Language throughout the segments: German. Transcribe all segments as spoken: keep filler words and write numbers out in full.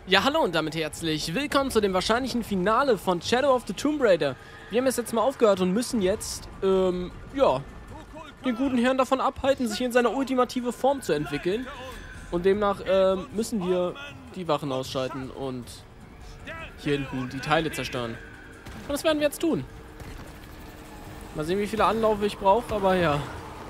Ja, hallo und damit herzlich willkommen zu dem wahrscheinlichen Finale von Shadow of the Tomb Raider. Wir haben es jetzt mal aufgehört und müssen jetzt, ähm, ja, den guten Herrn davon abhalten, sich in seine ultimative Form zu entwickeln. Und demnach, ähm, müssen wir die Wachen ausschalten und hier hinten die Teile zerstören. Und das werden wir jetzt tun. Mal sehen, wie viele Anläufe ich brauche, aber ja.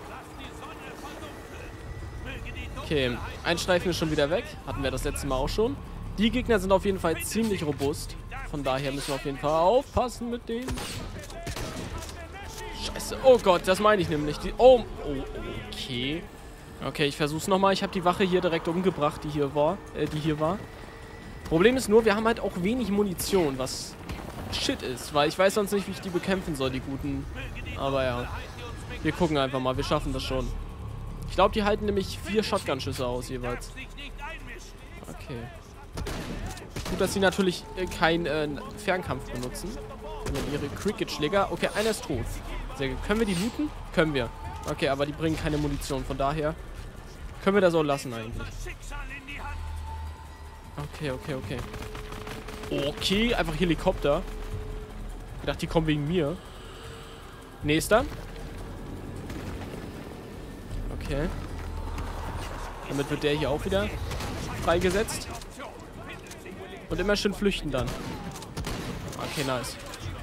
Okay, ein Streifen ist schon wieder weg. Hatten wir das letzte Mal auch schon. Die Gegner sind auf jeden Fall ziemlich robust. Von daher müssen wir auf jeden Fall aufpassen mit denen. Scheiße. Oh Gott, das meine ich nämlich. Die oh, oh, okay. Okay, ich versuch's nochmal. Ich habe die Wache hier direkt umgebracht, die hier war. Äh, die hier war. Problem ist nur, wir haben halt auch wenig Munition, was shit ist. Weil ich weiß sonst nicht, wie ich die bekämpfen soll, die Guten. Aber ja. Wir gucken einfach mal. Wir schaffen das schon. Ich glaube, die halten nämlich vier Shotgun-Schüsse aus jeweils. Okay. Gut, dass sie natürlich äh, keinen äh, Fernkampf benutzen. Sondern ihre Cricket-Schläger. Okay, einer ist tot. Sehr gut. Können wir die looten? Können wir. Okay, aber die bringen keine Munition. Von daher können wir das so lassen eigentlich. Okay, okay, okay. Okay, einfach Helikopter. Ich dachte, die kommen wegen mir. Nächster. Okay. Damit wird der hier auch wieder freigesetzt. Und immer schön flüchten dann. Okay, nice.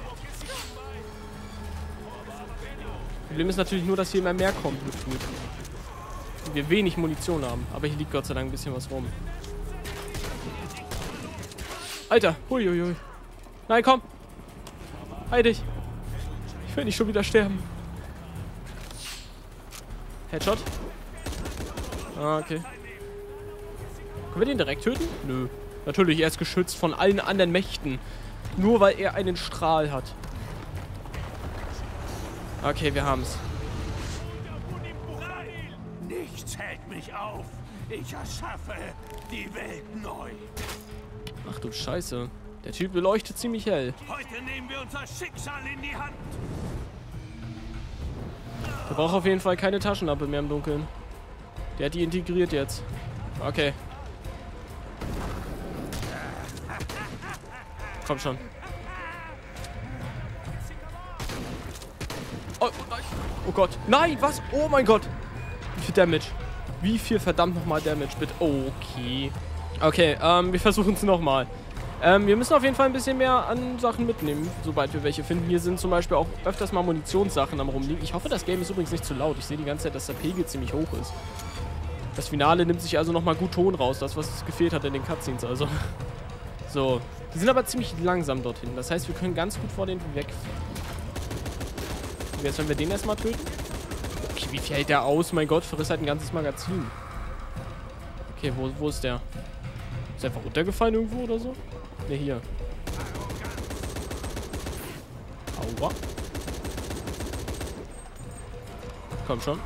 Problem ist natürlich nur, dass hier immer mehr kommt mit Blut. Und wir wenig Munition haben. Aber hier liegt Gott sei Dank ein bisschen was rum. Alter, huiuiui. Nein, komm. Heil dich. Ich will nicht schon wieder sterben. Headshot. Ah, okay. Können wir den direkt töten? Nö. Natürlich, er ist geschützt von allen anderen Mächten. Nur weil er einen Strahl hat. Okay, wir haben's. Nichts hält mich auf. Ich erschaffe die Welt neu. Ach du Scheiße. Der Typ beleuchtet ziemlich hell. Heute nehmen wir unser Schicksal in die Hand. Der braucht auf jeden Fall keine Taschenlampe mehr im Dunkeln. Der hat die integriert jetzt. Okay. Komm schon. Oh, oh Gott. Nein, was? Oh mein Gott. Wie viel Damage? Wie viel verdammt nochmal Damage, bitte? Okay. Okay, ähm, wir versuchen es nochmal. Ähm, wir müssen auf jeden Fall ein bisschen mehr an Sachen mitnehmen, sobald wir welche finden. Hier sind zum Beispiel auch öfters mal Munitionssachen am rumliegen. Ich hoffe, das Game ist übrigens nicht zu laut. Ich sehe die ganze Zeit, dass der Pegel ziemlich hoch ist. Das Finale nimmt sich also nochmal gut Ton raus. Das, was gefehlt hat in den Cutscenes, also. So. Die sind aber ziemlich langsam dorthin. Das heißt, wir können ganz gut vor denen wegfliegen. Wie wär's, wenn wir den erstmal töten? Okay, wie viel hält der aus? Mein Gott, frisst halt ein ganzes Magazin. Okay, wo, wo ist der? Ist der einfach runtergefallen irgendwo oder so? Ne, hier. Aua. Komm schon.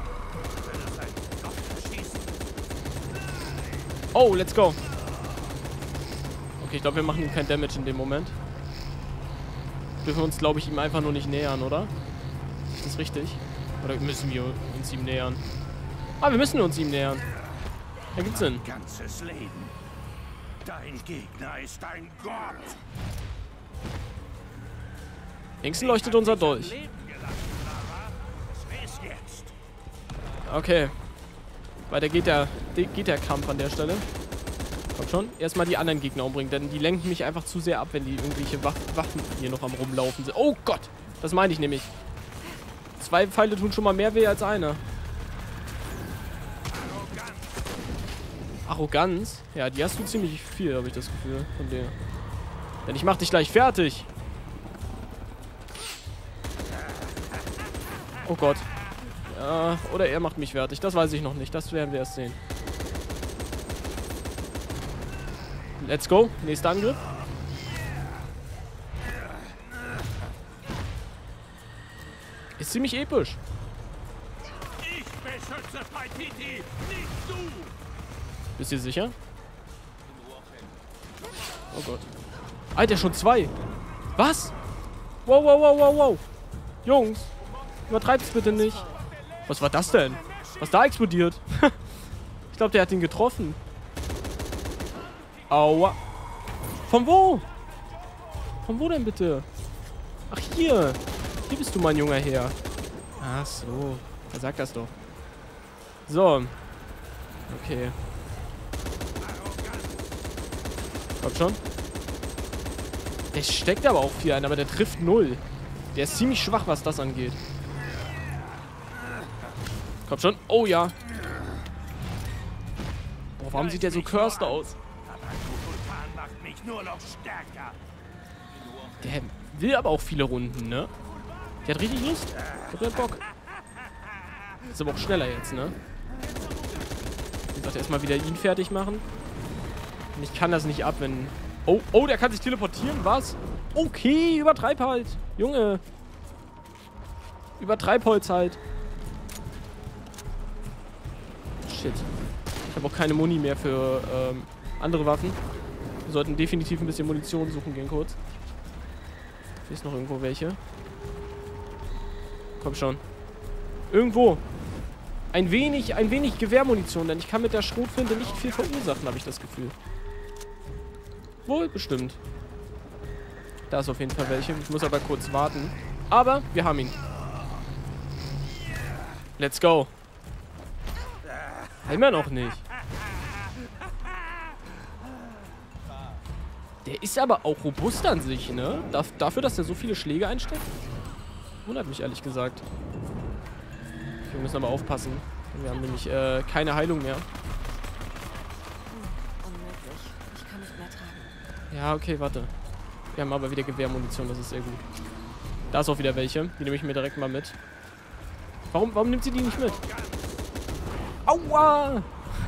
Oh, let's go. Okay, ich glaube, wir machen ihm kein Damage in dem Moment. Dürfen wir uns, glaube ich, ihm einfach nur nicht nähern, oder? Ist das richtig? Oder müssen wir uns ihm nähern? Ah, wir müssen uns ihm nähern. Da gibt's Sinn. Ganzes Leben. Dein Gegner ist ein Gott. Links leuchtet unser Dolch. Okay. Weiter geht der, geht der Kampf an der Stelle. Kommt schon. Erstmal die anderen Gegner umbringen, denn die lenken mich einfach zu sehr ab, wenn die irgendwelche Waffen hier noch am Rumlaufen sind. Oh Gott! Das meine ich nämlich. Zwei Pfeile tun schon mal mehr weh als einer. Arroganz? Ja, die hast du ziemlich viel, habe ich das Gefühl, von dir. Denn ich mach dich gleich fertig. Oh Gott. Ja, oder er macht mich fertig. Das weiß ich noch nicht. Das werden wir erst sehen. Let's go. Nächster Angriff. Ist ziemlich episch. Ich beschütze Paititi, nicht du. Bist du sicher? Oh Gott. Alter, schon zwei. Was? Wow, wow, wow, wow, wow. Jungs, übertreibt's bitte nicht. Was war das denn? Was da explodiert? Ich glaube, der hat ihn getroffen. Aua. Von wo? Von wo denn bitte? Ach, hier. Hier bist du, mein junger Herr. Ach so. Er sagt das doch. So. Okay. Kommt schon. Der steckt aber auch viel ein, aber der trifft null. Der ist ziemlich schwach, was das angeht. Kommt schon. Oh ja. Oh, warum sieht der so cursed aus? Der will aber auch viele Runden, ne? Der hat richtig Lust. Der hat Bock. Ist aber auch schneller jetzt, ne? Wie gesagt, erstmal wieder ihn fertig machen. Und ich kann das nicht ab, wenn... Oh, oh, der kann sich teleportieren, was? Okay, übertreib halt. Junge. Übertreib Holz halt. Shit. Ich habe auch keine Muni mehr für ähm, andere Waffen. Wir sollten definitiv ein bisschen Munition suchen gehen kurz. Hier ist noch irgendwo welche. Komm schon. Irgendwo. Ein wenig, ein wenig Gewehrmunition, denn ich kann mit der Schrotflinte nicht viel verursachen, habe ich das Gefühl. Wohl, bestimmt. Da ist auf jeden Fall welche. Ich muss aber kurz warten. Aber wir haben ihn. Let's go. Immer noch nicht. Der ist aber auch robust an sich, ne? Darf, dafür, dass er so viele Schläge einsteckt? Wundert mich ehrlich gesagt. Wir müssen aber aufpassen. Wir haben nämlich äh, keine Heilung mehr. Unmöglich. Ich kann nicht mehr tragen. Ja, okay, warte. Wir haben aber wieder Gewehrmunition, das ist sehr gut. Da ist auch wieder welche. Die nehme ich mir direkt mal mit. Warum, warum nimmt sie die nicht mit? Aua!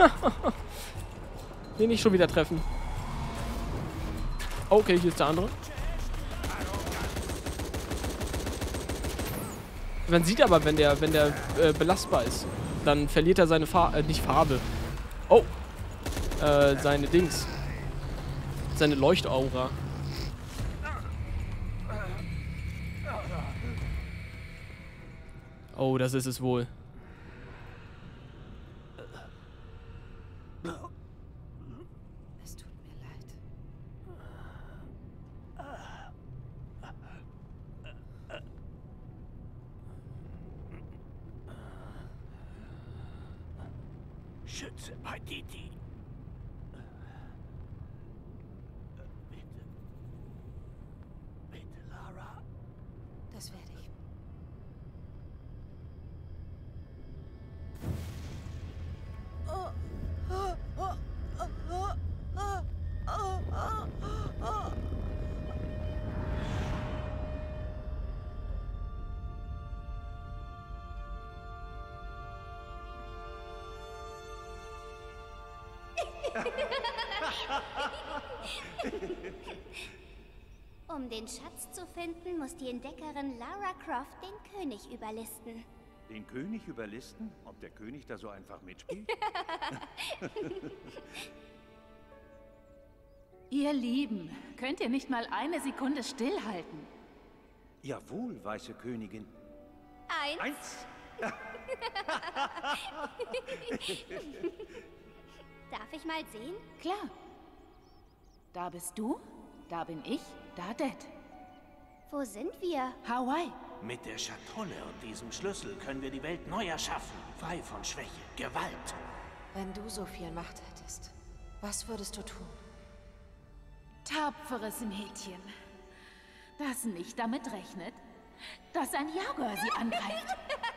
Den nicht schon wieder treffen. Okay, hier ist der andere. Man sieht aber, wenn der, wenn der äh, belastbar ist, dann verliert er seine Farbe, äh, nicht Farbe. Oh! Äh, seine Dings. Seine Leuchtaura. Oh, das ist es wohl. Es tut mir leid. Schütze Paititi. Bitte. Bitte, Lara. Das werde ich. Um den Schatz zu finden, muss die Entdeckerin Lara Croft den König überlisten. Den König überlisten? Ob der König da so einfach mitspielt? Ihr Lieben, könnt ihr nicht mal eine Sekunde stillhalten? Jawohl, weiße Königin. Eins. Eins. Darf ich mal sehen? Klar. Da bist du, da bin ich, da Dad. Wo sind wir? Hawaii. Mit der Schatulle und diesem Schlüssel können wir die Welt neu erschaffen. Frei von Schwäche, Gewalt. Wenn du so viel Macht hättest, was würdest du tun? Tapferes Mädchen, das nicht damit rechnet, dass ein Jaguar sie angreift.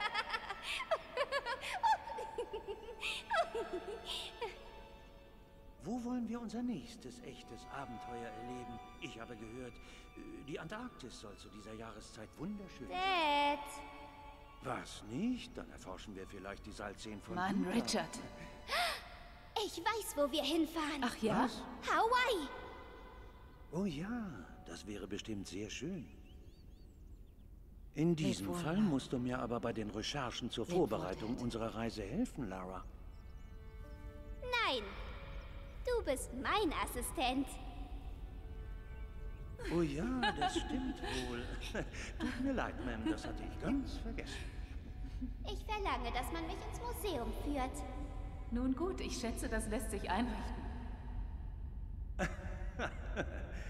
Wo wollen wir unser nächstes echtes Abenteuer erleben? Ich habe gehört, die Antarktis soll zu dieser Jahreszeit wunderschön sein. Dad. Was nicht? Dann erforschen wir vielleicht die Salzseen von Mann, Utah. Richard. Ich weiß, wo wir hinfahren. Ach ja? Was? Hawaii. Oh ja, das wäre bestimmt sehr schön. In diesem wohl, Fall Mann. musst du mir aber bei den Recherchen zur Leb wohl, Vorbereitung Dad. unserer Reise helfen, Lara. Nein. Du bist mein Assistent. Oh ja, das stimmt wohl. Tut mir leid, Ma'am, das hatte ich ganz vergessen. Ich verlange, dass man mich ins Museum führt. Nun gut, ich schätze, das lässt sich einrichten.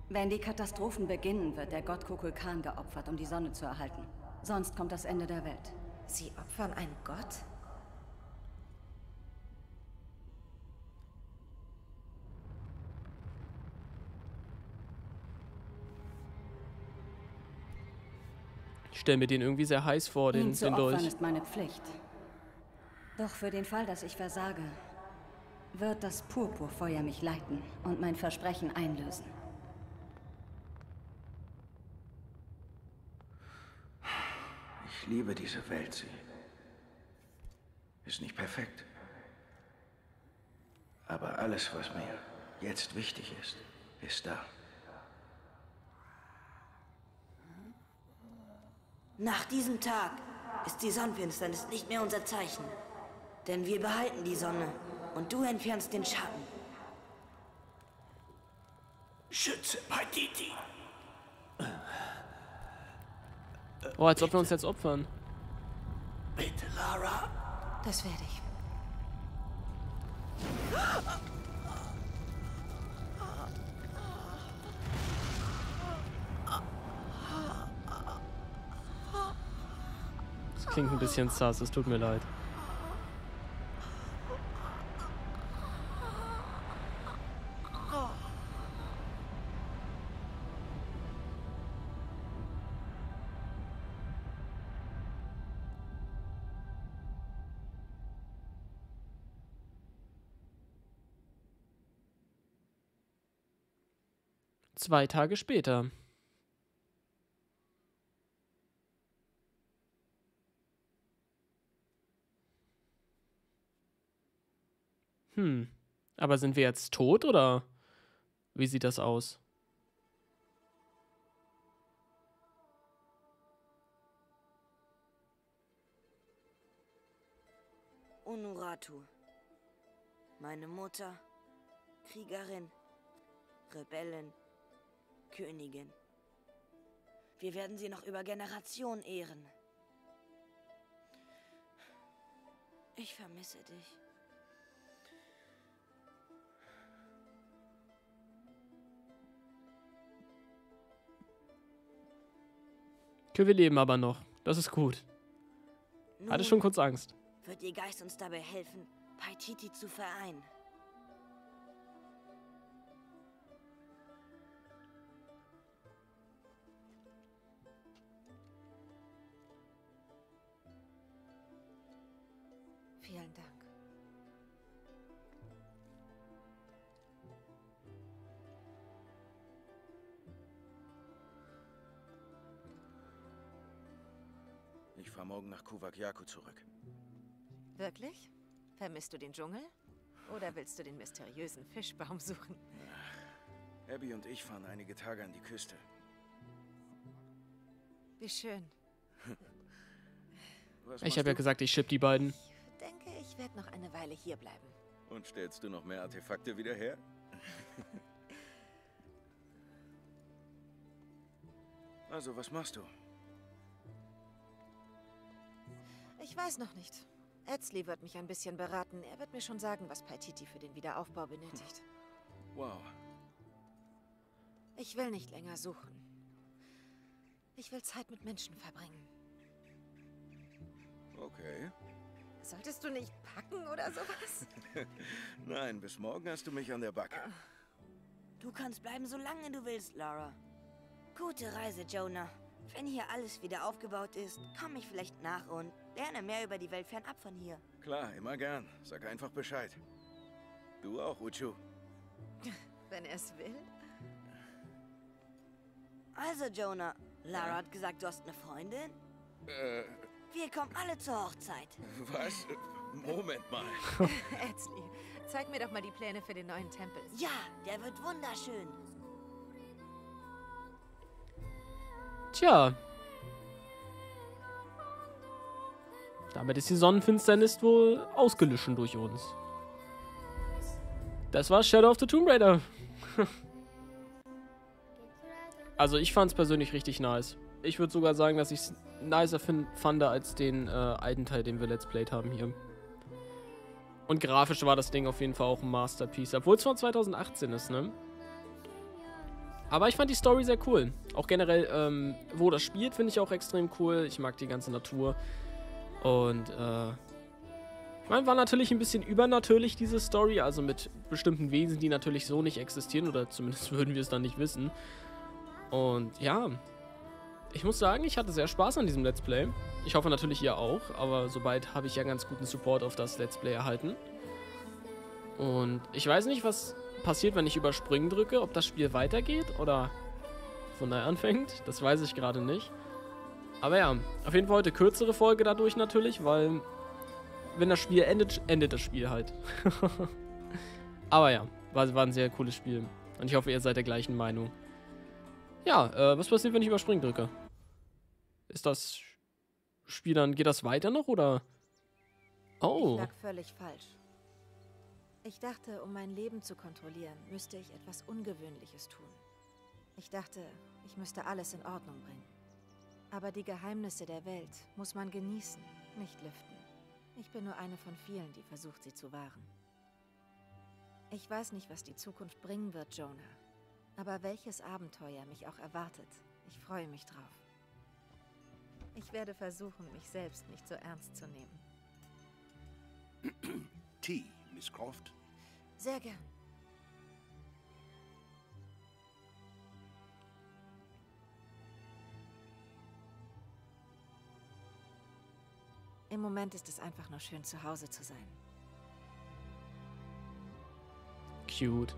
Wenn die Katastrophen beginnen, wird der Gott Kukulkan geopfert, um die Sonne zu erhalten. Sonst kommt das Ende der Welt. Sie opfern einen Gott? Ich stelle mir den irgendwie sehr heiß vor, den, Ihn zu den opfern Dolch. ist meine Pflicht. Doch für den Fall, dass ich versage, wird das Purpurfeuer mich leiten und mein Versprechen einlösen. Ich liebe diese Welt, sie ist nicht perfekt. Aber alles, was mir jetzt wichtig ist, ist da. Nach diesem Tag ist die Sonnenfinsternis nicht mehr unser Zeichen. Denn wir behalten die Sonne und du entfernst den Schatten. Schütze Paititi! Oh, als ob wir uns jetzt opfern. Bitte, Lara. Das werde ich. Das klingt ein bisschen sass, es tut mir leid. Zwei Tage später. Hm. Aber sind wir jetzt tot oder wie sieht das aus? Unuratu. Meine Mutter, Kriegerin, Rebellin, Königin. Wir werden sie noch über Generationen ehren. Ich vermisse dich. Okay, wir leben aber noch. Das ist gut. Nun Hatte schon kurz Angst. wird ihr Geist uns dabei helfen, Paititi zu vereinen. Vielen Dank. Ich fahre morgen nach Kuwak-Yaku zurück. Wirklich? Vermisst du den Dschungel? Oder willst du den mysteriösen Fischbaum suchen? Ach, Abby und ich fahren einige Tage an die Küste. Wie schön. Was Ich machst habe ja du? gesagt, ich ship die beiden. Ich denke, ich werde noch eine Weile hier bleiben. Und stellst du noch mehr Artefakte wieder her? Also, was machst du? Ich weiß noch nicht. Etzli wird mich ein bisschen beraten. Er wird mir schon sagen, was Paititi für den Wiederaufbau benötigt. Wow. Ich will nicht länger suchen. Ich will Zeit mit Menschen verbringen. Okay. Solltest du nicht packen oder sowas? Nein, bis morgen hast du mich an der Backe. Du kannst bleiben, solange du willst, Lara. Gute Reise, Jonah. Wenn hier alles wieder aufgebaut ist, komme ich vielleicht nach und lerne mehr über die Welt fernab von hier. Klar, immer gern. Sag einfach Bescheid. Du auch, Uchu. Wenn er es will. Also, Jonah, Lara hat gesagt, du hast eine Freundin? Äh, Wir kommen alle zur Hochzeit. was? Moment mal. Etzli, zeig mir doch mal die Pläne für den neuen Tempel. Ja, der wird wunderschön. Tja. Damit ist die Sonnenfinsternis wohl ausgelöschen durch uns. Das war Shadow of the Tomb Raider. Also ich fand es persönlich richtig nice. Ich würde sogar sagen, dass ich es nicer fand als den äh, alten Teil, den wir Let's Played haben hier. Und grafisch war das Ding auf jeden Fall auch ein Masterpiece. Obwohl es von zwanzig achtzehn ist, ne? Aber ich fand die Story sehr cool. Auch generell, ähm, wo das spielt, finde ich auch extrem cool. Ich mag die ganze Natur. Und, äh, ich meine, war natürlich ein bisschen übernatürlich, diese Story. Also mit bestimmten Wesen, die natürlich so nicht existieren. Oder zumindest würden wir es dann nicht wissen. Und, ja. Ich muss sagen, ich hatte sehr Spaß an diesem Let's Play. Ich hoffe natürlich ihr auch. Aber sobald habe ich ja ganz guten Support auf das Let's Play erhalten. Und ich weiß nicht, was passiert, wenn ich überspringen drücke, ob das Spiel weitergeht oder von daher anfängt. Das weiß ich gerade nicht. Aber ja, auf jeden Fall heute kürzere Folge dadurch natürlich, weil wenn das Spiel endet, endet das Spiel halt. Aber ja, war, war ein sehr cooles Spiel. Und ich hoffe, ihr seid der gleichen Meinung. Ja, äh, was passiert, wenn ich überspringen drücke? Ist das Spiel dann, geht das weiter noch oder? Oh. Ich lag völlig falsch. Ich dachte, um mein Leben zu kontrollieren, müsste ich etwas Ungewöhnliches tun. Ich dachte, ich müsste alles in Ordnung bringen. Aber die Geheimnisse der Welt muss man genießen, nicht lüften. Ich bin nur eine von vielen, die versucht, sie zu wahren. Ich weiß nicht, was die Zukunft bringen wird, Jonah. Aber welches Abenteuer mich auch erwartet, ich freue mich drauf. Ich werde versuchen, mich selbst nicht so ernst zu nehmen. Tee, Miss Croft? Sehr gern. Im Moment ist es einfach nur schön, zu Hause zu sein. Cute.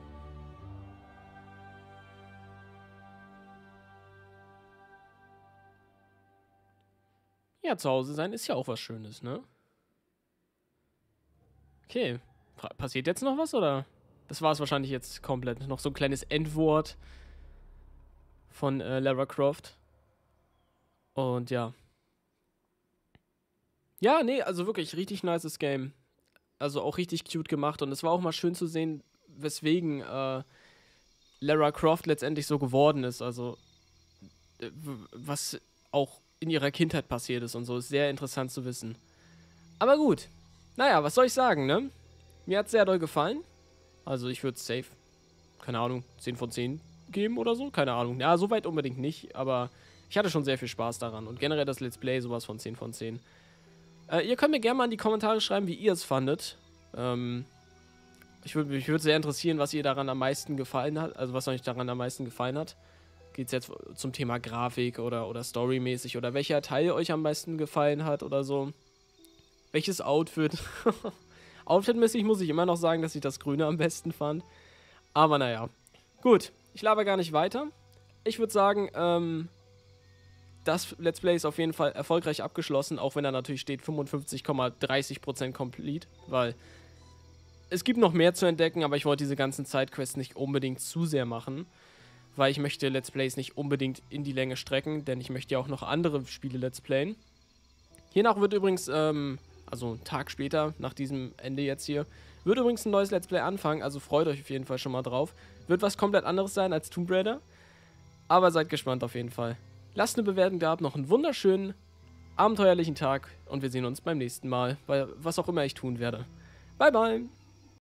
Ja, zu Hause sein ist ja auch was Schönes, ne? Okay. Passiert jetzt noch was, oder? Das war es wahrscheinlich jetzt komplett. Noch so ein kleines Endwort von äh, Lara Croft. Und ja. Ja, nee, also wirklich richtig nices Game. Also auch richtig cute gemacht. Und es war auch mal schön zu sehen, weswegen äh, Lara Croft letztendlich so geworden ist. Also, äh, was auch in ihrer Kindheit passiert ist und so. Ist sehr interessant zu wissen. Aber gut. Naja, was soll ich sagen, ne? Mir hat es sehr doll gefallen. Also ich würde es safe, keine Ahnung, zehn von zehn geben oder so. Keine Ahnung. Ja, so weit unbedingt nicht. Aber ich hatte schon sehr viel Spaß daran. Und generell das Let's Play sowas von zehn von zehn. Äh, ihr könnt mir gerne mal in die Kommentare schreiben, wie ihr es fandet. Ähm, ich würde mich würd sehr interessieren, was ihr daran am meisten gefallen hat. Also was euch daran am meisten gefallen hat. Geht es jetzt zum Thema Grafik oder, oder Storymäßig. Oder welcher Teil euch am meisten gefallen hat oder so. Welches Outfit. Outfitmäßig muss ich immer noch sagen, dass ich das Grüne am besten fand. Aber naja. Gut, ich laber gar nicht weiter. Ich würde sagen, ähm, das Let's Play ist auf jeden Fall erfolgreich abgeschlossen, auch wenn da natürlich steht fünfundfünfzig Komma dreißig Prozent complete, weil es gibt noch mehr zu entdecken, aber ich wollte diese ganzen Sidequests nicht unbedingt zu sehr machen, weil ich möchte Let's Plays nicht unbedingt in die Länge strecken, denn ich möchte ja auch noch andere Spiele Let's Playen. Hiernach wird übrigens, ähm, also einen Tag später, nach diesem Ende jetzt hier, wird übrigens ein neues Let's Play anfangen, also freut euch auf jeden Fall schon mal drauf. Wird was komplett anderes sein als Tomb Raider, aber seid gespannt auf jeden Fall. Lasst eine Bewertung da, habt noch einen wunderschönen, abenteuerlichen Tag und wir sehen uns beim nächsten Mal, bei was auch immer ich tun werde. Bye, bye!